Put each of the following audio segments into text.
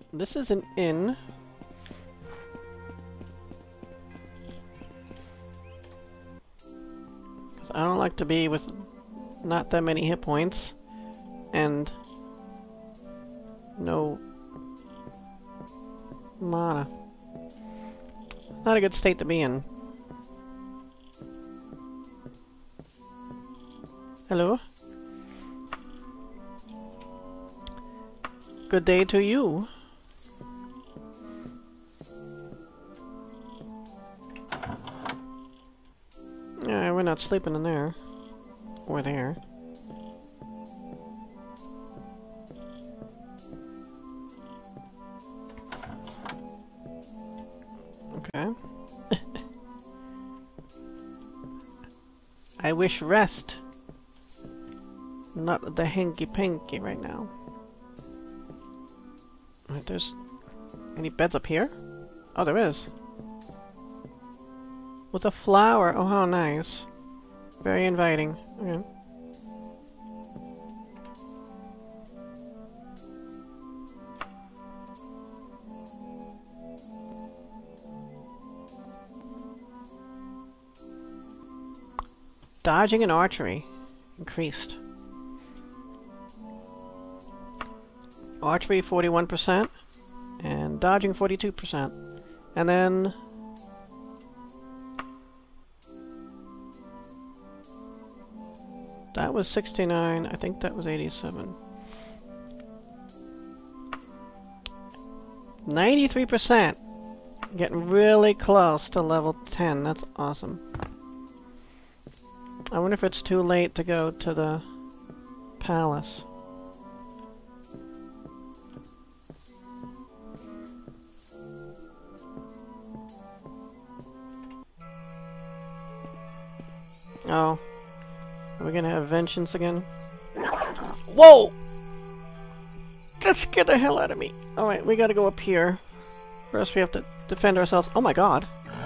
This is an inn. I don't like to be with not that many hit points and no mana. Not a good state to be in. Hello? Good day to you. Yeah, we're not sleeping in there. Or there. Okay. I wish rest. Not the hanky-panky right now. Alright, there's... any beds up here? Oh, there is. With a flower. Oh, how nice. Very inviting. Okay. Dodging and archery increased. Archery 41% and dodging 42%. And then that was 69. I think that was 87. 93%. Getting really close to level 10. That's awesome. I wonder if it's too late to go to the palace. Oh. Are we gonna have vengeance again? Whoa! That scared the hell out of me. Alright, we gotta go up here. First we have to defend ourselves. Oh my god.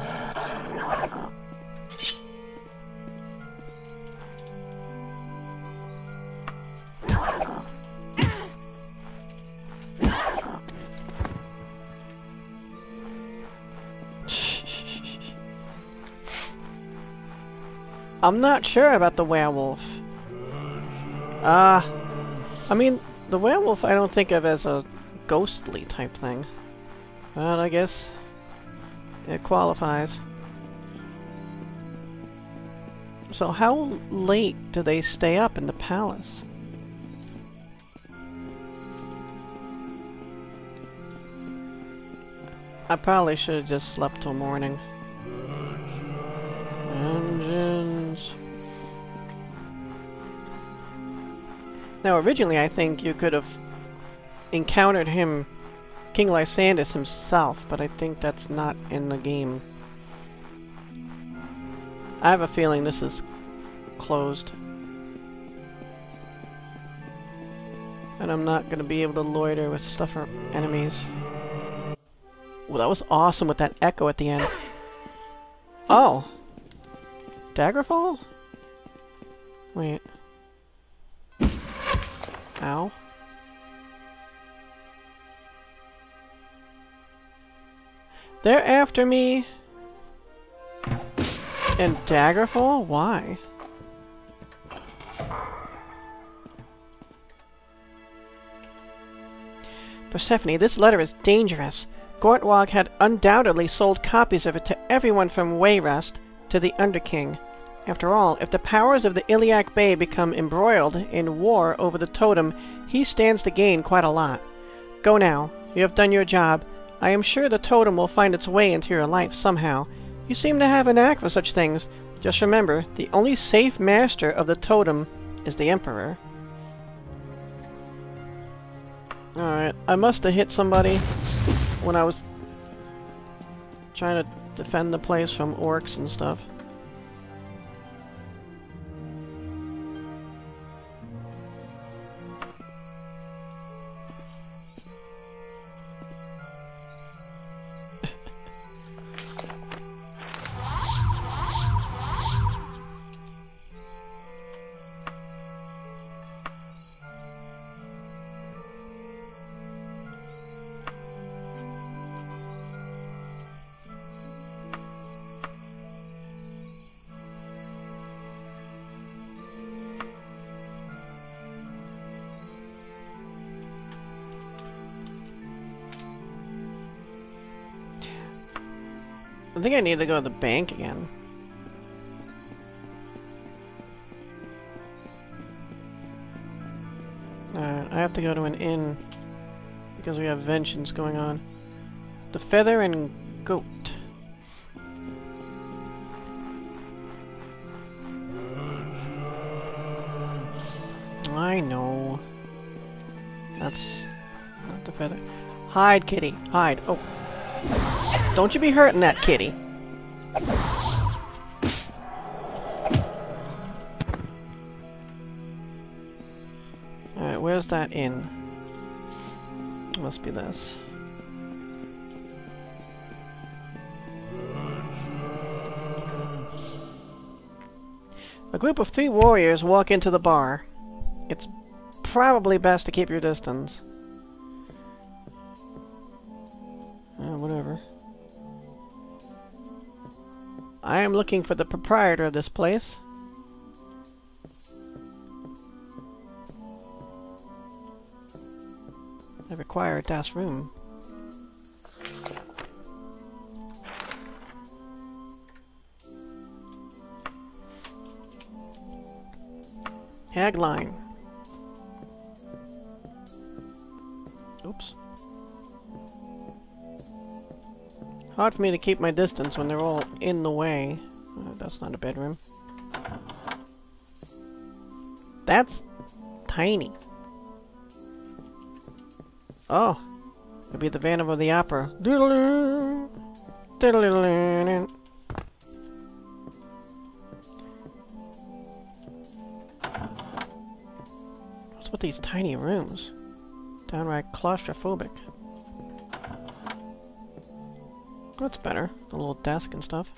I'm not sure about the werewolf. I mean, the werewolf I don't think of as a ghostly type thing. But I guess it qualifies. So how late do they stay up in the palace? I probably should have just slept till morning. Engines. Now, originally, I think you could have encountered him, King Lysandus himself, but I think that's not in the game. I have a feeling this is closed. And I'm not going to be able to loiter with stuff or enemies. Well, that was awesome with that echo at the end. Oh! Daggerfall? Wait. Ow. They're after me! In Daggerfall? Why? Persephone, this letter is dangerous. Gortwog had undoubtedly sold copies of it to everyone from Wayrest to the Underking. After all, if the powers of the Iliac Bay become embroiled in war over the totem, he stands to gain quite a lot. Go now. You have done your job. I am sure the totem will find its way into your life somehow. You seem to have a knack for such things. Just remember, the only safe master of the totem is the Emperor. Alright, I must have hit somebody when I was trying to defend the place from orcs and stuff. I think I need to go to the bank again. I have to go to an inn because we have vengeance going on. The Feather and Goat. I know. That's not the feather. Hide, kitty. Hide. Oh. Don't you be hurting that kitty. Alright, where's that inn? Must be this. A group of 3 warriors walk into the bar. It's probably best to keep your distance. Whatever. I am looking for the proprietor of this place. I require das room. Tagline. Oops. Hard for me to keep my distance when they're all in the way. That's not a bedroom. That's tiny. Oh. It'd be the Phantom of the Opera. Doodle-doo. Doodle-doo. What's with these tiny rooms? Downright claustrophobic. That's better. The little desk and stuff.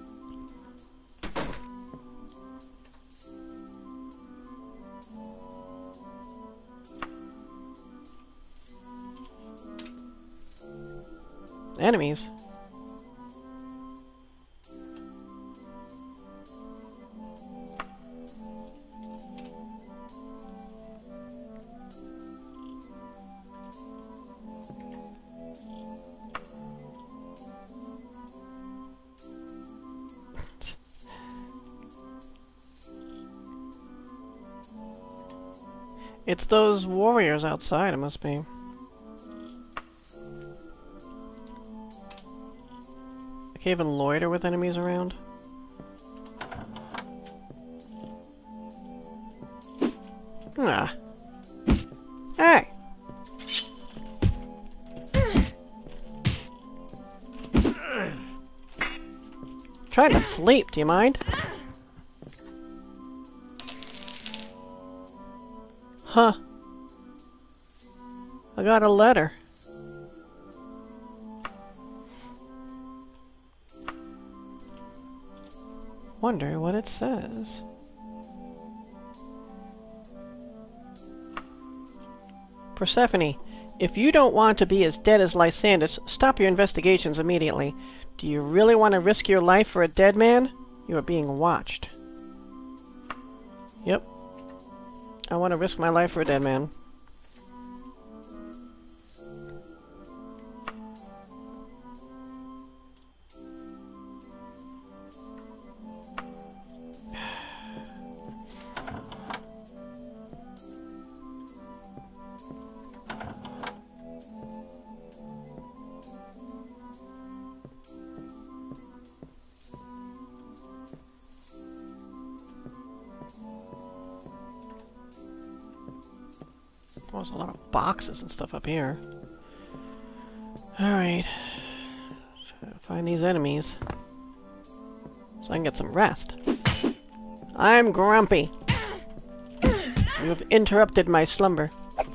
Enemies. It's those warriors outside, it must be. I can't even loiter with enemies around. Ah. Hey! Trying to sleep, do you mind? Huh. I got a letter. Wonder what it says. Persephone, if you don't want to be as dead as Lysandus, stop your investigations immediately. Do you really want to risk your life for a dead man? You are being watched. Yep. I want to risk my life for a dead man. Oh, there's a lot of boxes and stuff up here. Alright. Find these enemies. So I can get some rest. I'm grumpy. You have interrupted my slumber.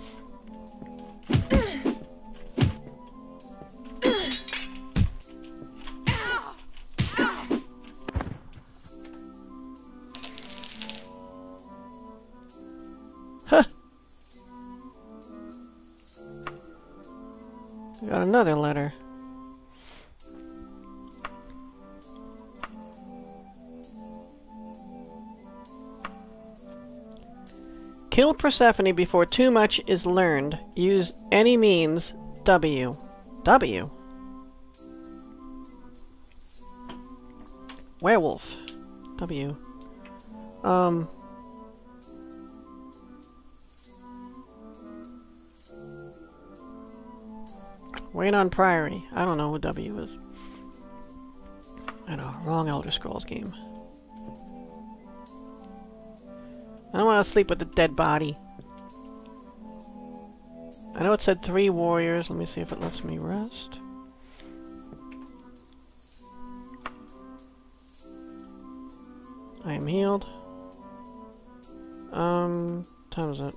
Huh. Got another letter. Kill Persephone before too much is learned. Use any means W. W? Werewolf. W. Wait on Priory. I don't know who W is. I know, wrong Elder Scrolls game. I don't want to sleep with a dead body. I know it said 3 warriors. Let me see if it lets me rest. I am healed. Time is it?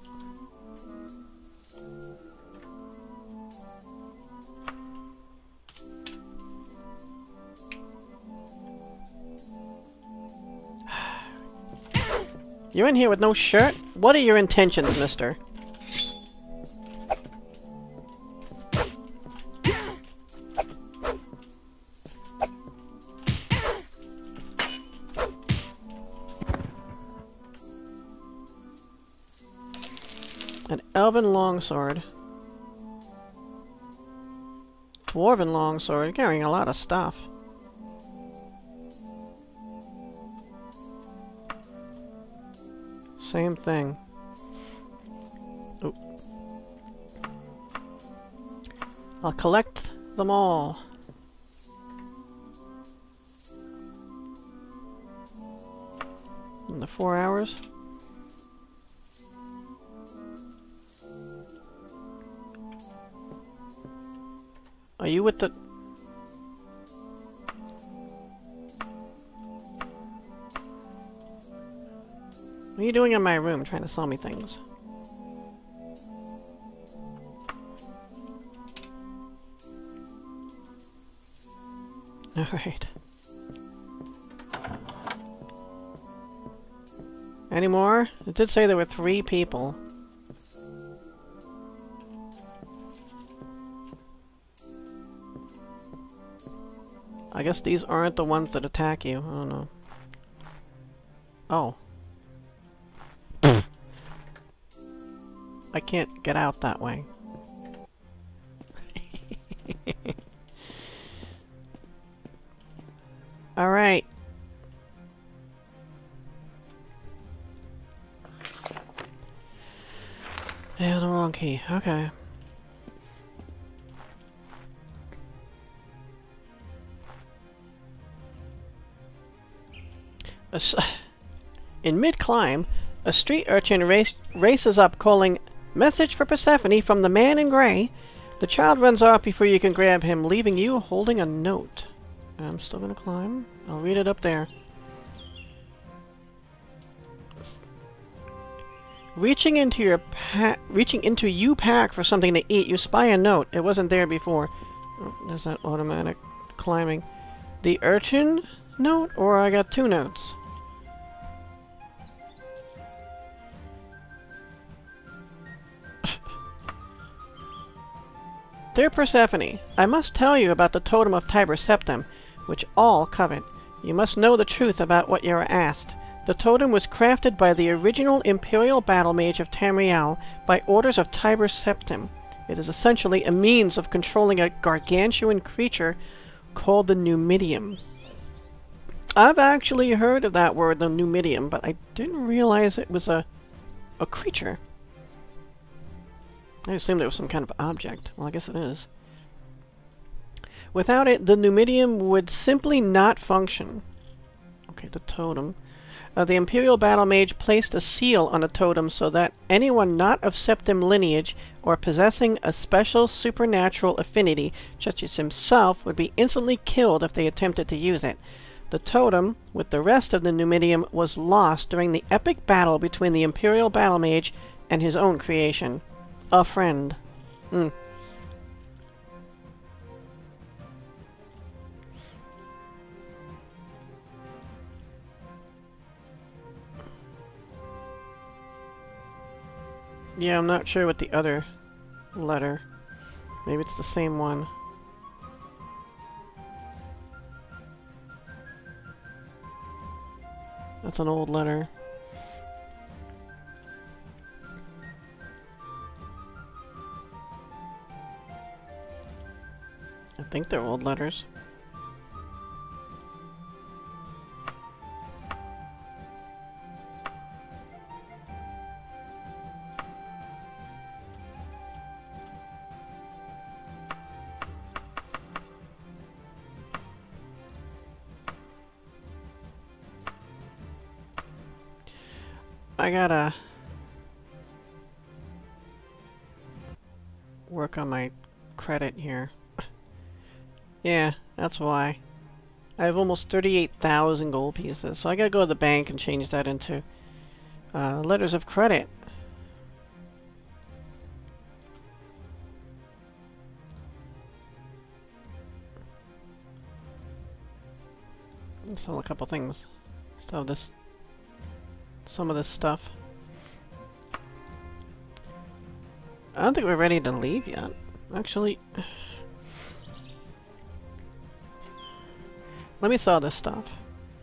You're in here with no shirt? What are your intentions, mister? An elven longsword. Dwarven longsword, carrying a lot of stuff. Same thing. Oop. I'll collect them all. In the 4 hours. Are you with the... What are you doing in my room trying to sell me things? Alright. Any more? It did say there were 3 people. I guess these aren't the ones that attack you. I don't know. Oh. I can't get out that way. Alright. Yeah, the wrong key. Okay. In mid-climb, a street urchin races up calling, "Message for Persephone from the man in grey." The child runs off before you can grab him, leaving you holding a note. I'm still gonna climb. I'll read it up there. Reaching into you pack for something to eat, you spy a note. It wasn't there before. Oh, there's that automatic climbing. The urchin note, or I got 2 notes. Dear Persephone, I must tell you about the totem of Tiber Septim, which all covet. You must know the truth about what you are asked. The totem was crafted by the original Imperial Battle Mage of Tamriel by orders of Tiber Septim. It is essentially a means of controlling a gargantuan creature called the Numidium. I've actually heard of that word, the Numidium, but I didn't realize it was a creature. I assumed it was some kind of object. Well, I guess it is. Without it, the Numidium would simply not function. Okay, the totem. The Imperial Battle Mage placed a seal on the totem so that anyone not of Septim lineage or possessing a special supernatural affinity, such as himself, would be instantly killed if they attempted to use it. The totem, with the rest of the Numidium, was lost during the epic battle between the Imperial Battle Mage and his own creation. A friend. Yeah, I'm not sure what the other letter. Maybe it's the same one. That's an old letter. I think they're old letters. I gotta work on my credit here. Yeah, that's why. I have almost 38,000 gold pieces, so I gotta go to the bank and change that into letters of credit. Sell a couple things. Still have this, some of this stuff. I don't think we're ready to leave yet. Actually, let me sell this stuff.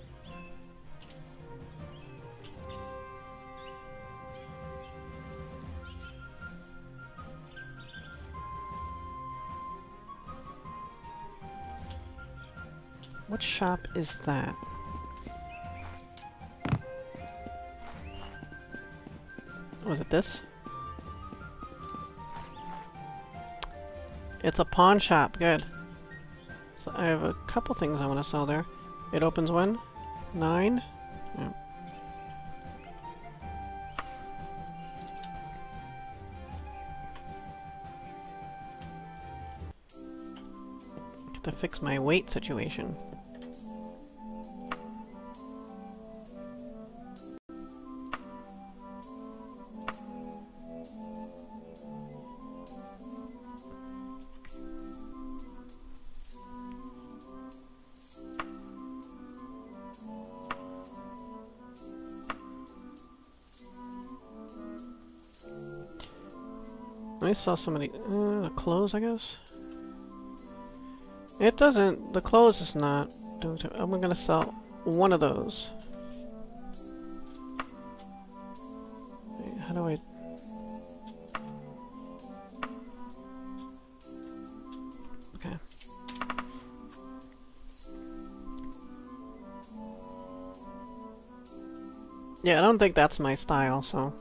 What shop is that? Oh, is it this? It's a pawn shop. Good. So I have a couple things I want to sell there. It opens when? 9? Yeah. Get to fix my weight situation. I saw somebody, the clothes, I guess? It doesn't, the clothes is not, I'm gonna sell one of those. Wait, how do I... Okay. Yeah, I don't think that's my style, so...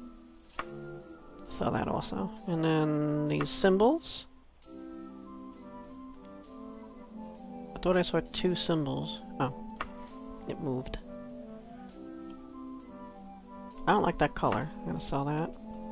Sell that also. And then these symbols. I thought I saw 2 symbols. Oh. It moved. I don't like that color. I'm gonna sell that.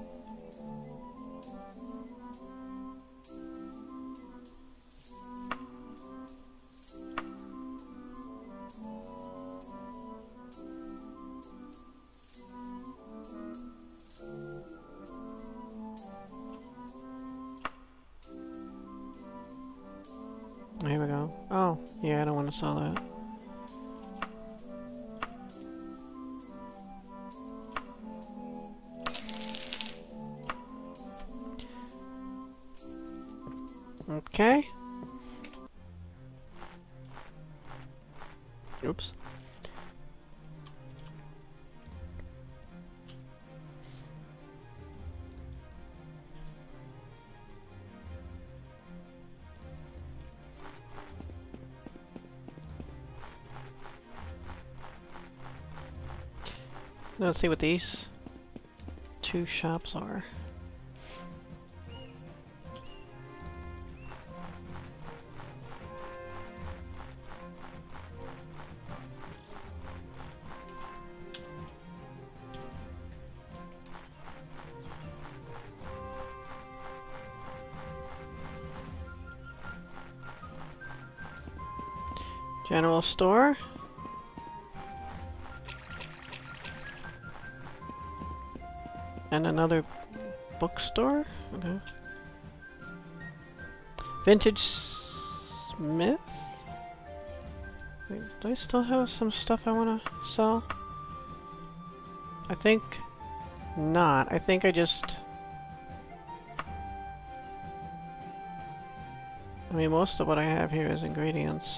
Here we go. Oh, yeah, I don't want to sell that. Okay. Oops. Let's see what these 2 shops are. General store. And another bookstore? Okay. Vintage Smith? Wait, do I still have some stuff I want to sell? I think not. I think I just... I mean, most of what I have here is ingredients.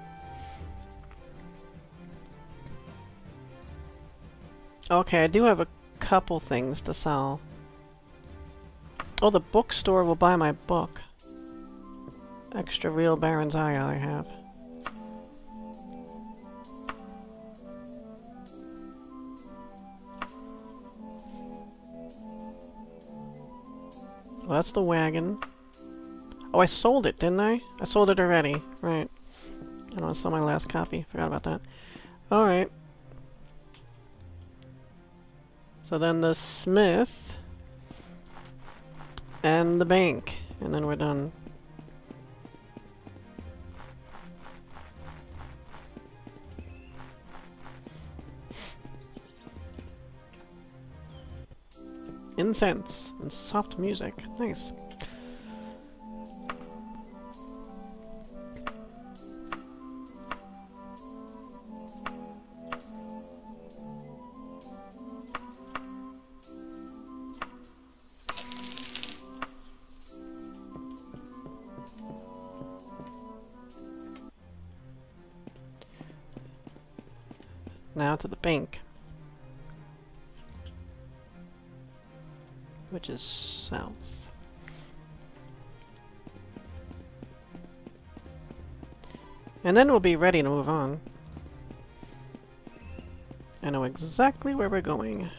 Okay, I do have a couple things to sell. Oh, the bookstore will buy my book. Extra Real Baron's Eye I have. Well, that's the wagon. Oh, I sold it, didn't I? I sold it already. Right. I don't sell my last copy. Forgot about that. Alright. So then the smith and the bank, and then we're done. Incense and soft music. Nice. Now to the bank, which is south. And then we'll be ready to move on. I know exactly where we're going.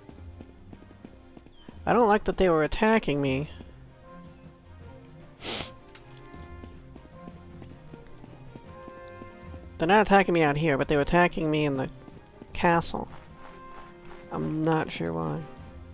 I don't like that they were attacking me. They're not attacking me out here, but they were attacking me in the castle. I'm not sure why.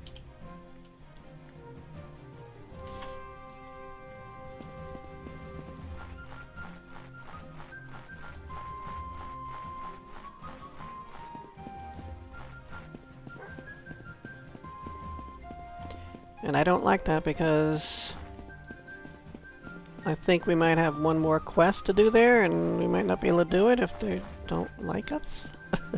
And I don't like that because I think we might have one more quest to do there, and we might not be able to do it if they don't like us.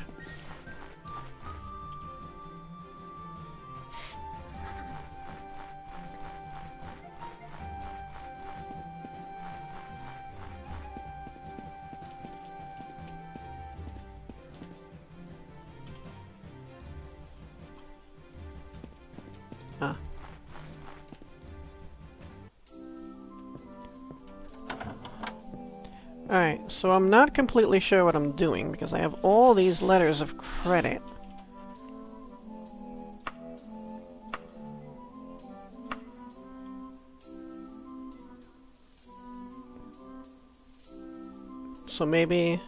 Ah. Alright, so I'm not completely sure what I'm doing because I have all these letters of credit. So maybe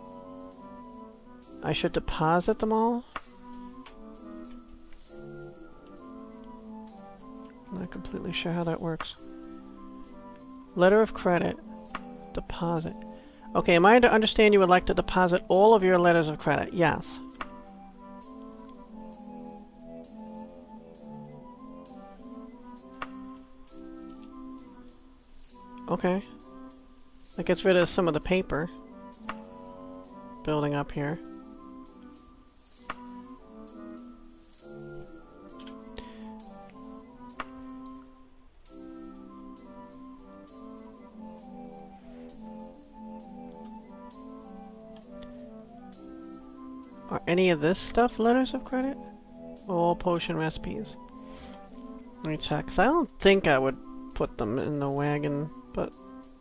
I should deposit them all? I'm not completely sure how that works. Letter of credit. Deposit. Okay, am I to understand you would like to deposit all of your letters of credit? Yes. Okay. That gets rid of some of the paper building up here. Are any of this stuff letters of credit? All potion recipes. Let me check, 'cause I don't think I would put them in the wagon, but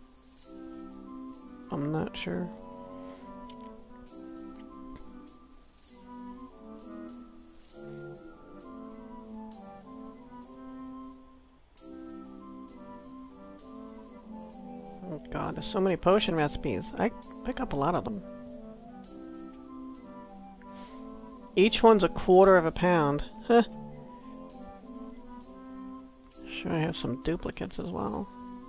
I'm not sure. Oh god, there's so many potion recipes. I pick up a lot of them. Each one's £1/4 Huh. Sure, I have some duplicates as well.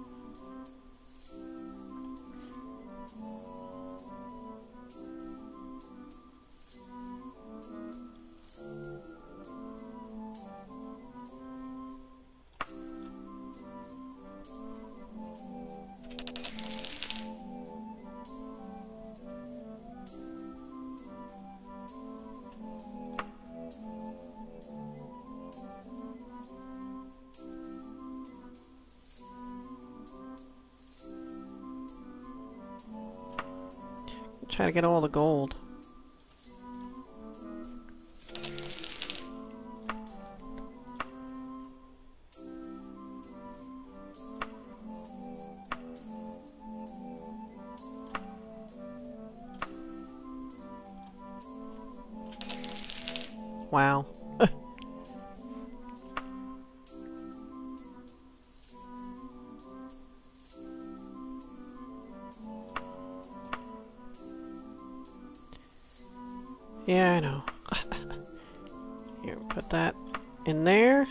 Try to get all the gold. Wow. Yeah, I know. Here. Put that in there.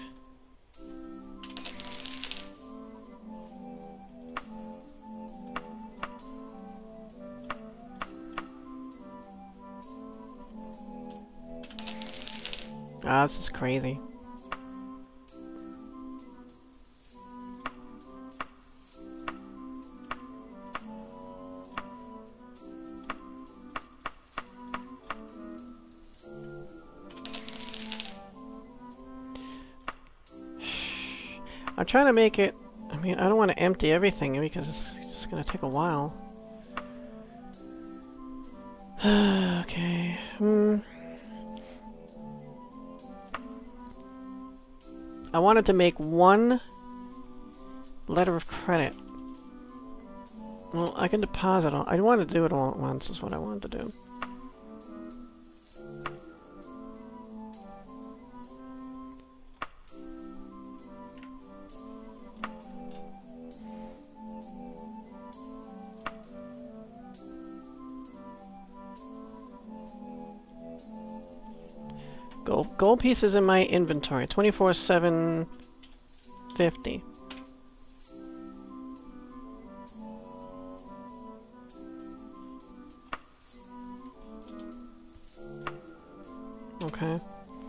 Ah, this is crazy. I'm trying to make it... I mean, I don't want to empty everything because it's just going to take a while. Okay. I wanted to make one letter of credit. Well, I can deposit all... I want to do it all at once is what I wanted to do. Gold pieces in my inventory. 24,750. Okay.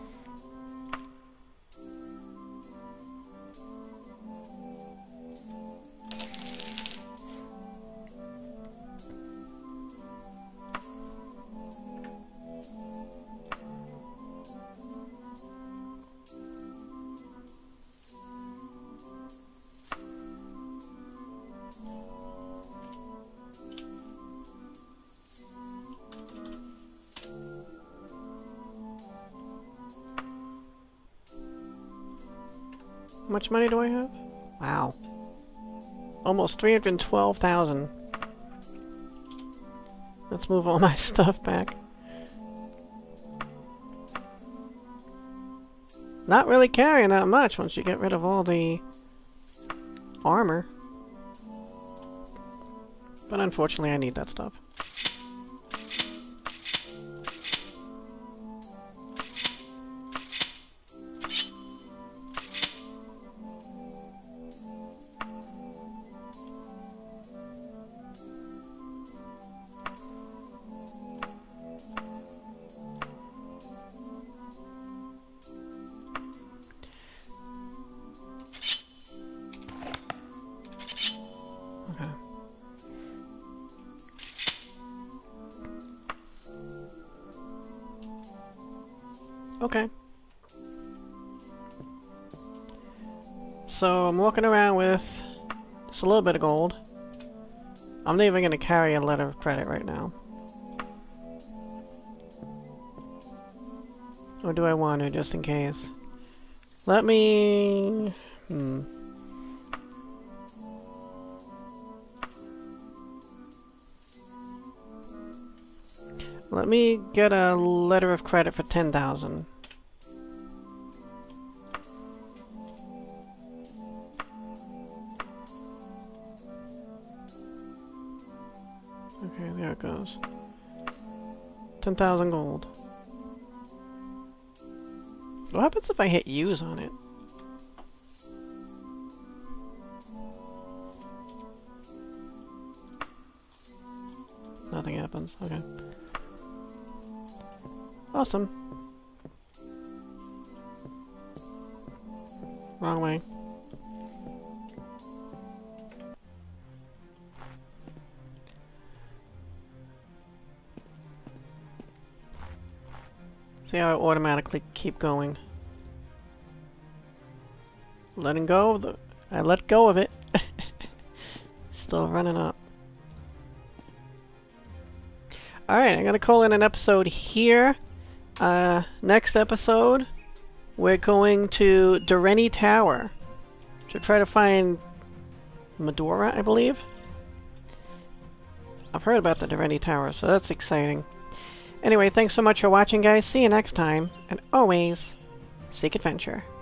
How much money do I have? Wow. Almost 312,000. Let's move all my stuff back. Not really carrying that much once you get rid of all the armor. But unfortunately I need that stuff. Okay. So I'm walking around with just a little bit of gold. I'm not even going to carry a letter of credit right now. Or do I want to, just in case? Let me... Let me get a letter of credit for 10,000. Okay, there it goes. 10,000 gold. What happens if I hit use on it? Nothing happens. Okay. Awesome. Wrong way. See how I automatically keep going. Letting go of the... I let go of it. Still running up. Alright, I'm gonna call in an episode here. Next episode, we're going to Durrani Tower to try to find Medora, I believe. I've heard about the Durrani Tower, so that's exciting. Anyway, thanks so much for watching, guys. See you next time, and always seek adventure.